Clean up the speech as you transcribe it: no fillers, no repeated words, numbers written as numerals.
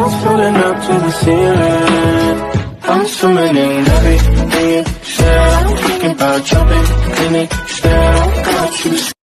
clouds floating up to the ceiling. I'm swimming in everything you said. I'm thinking about jumping in it. Instead, I got you